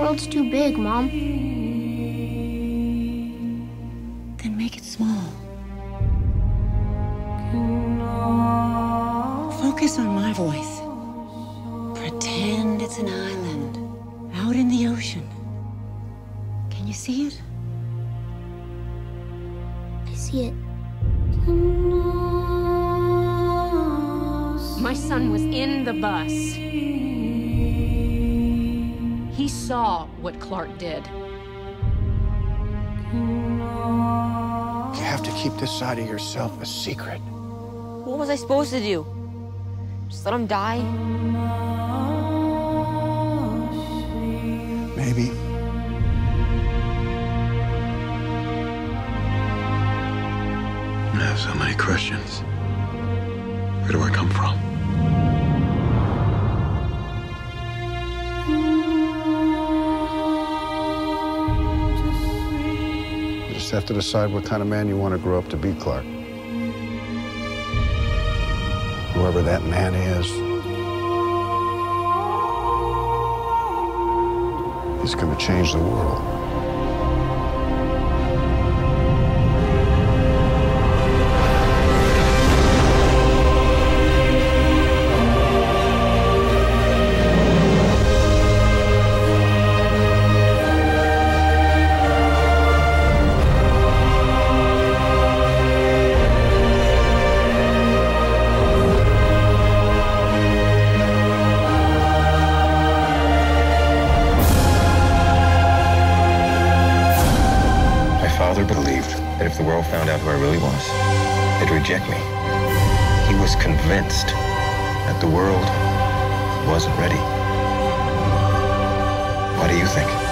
world's too big, Mom. Then make it small. Focus on my voice. Pretend it's an island out in the ocean. Can you see it? I see it. My son was in the bus. He saw what Clark did. You have to keep this side of yourself a secret. What was I supposed to do? Just let him die? Maybe. I have so many questions. Where do I come from? You just have to decide what kind of man you want to grow up to be, Clark. Whoever that man is, he's going to change the world. My father believed that if the world found out who I really was, they'd reject me. He was convinced that the world wasn't ready. What do you think?